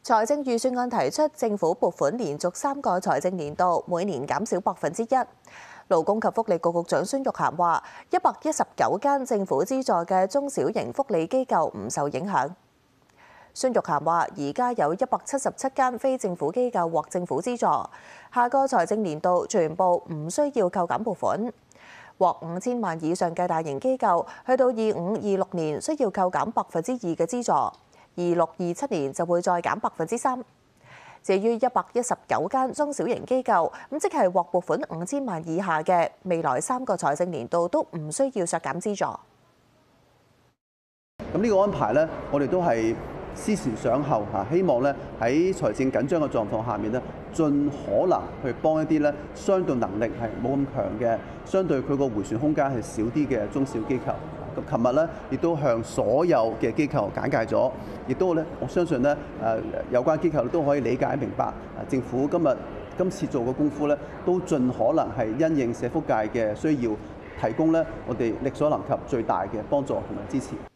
財政預算案提出，政府撥款連續3個財政年度每年減少1%。勞工及福利局局長孫玉菡話，119間政府資助嘅中小型福利機構唔受影響。孫玉菡話，而家有177間非政府機構獲政府資助，下個財政年度全部唔需要扣減撥款。獲5000萬以上嘅大型機構，去到25-26年需要扣減2%嘅資助。26-27年就會再減3%。至於119間中小型機構，即係獲撥款5000萬以下嘅，未來3個財政年度都唔需要削減資助。 咁呢個安排呢，我哋都係思前想後嚇，希望咧喺財政緊張嘅狀況下面咧，盡可能去幫一啲咧相對能力係冇咁強嘅，相對佢個迴旋空間係少啲嘅中小機構。咁琴日咧亦都向所有嘅機構簡介咗，亦都咧我相信咧有關機構都可以理解明白，政府今次做嘅功夫咧，都盡可能係因應社福界嘅需要，提供咧我哋力所能及最大嘅幫助同埋支持。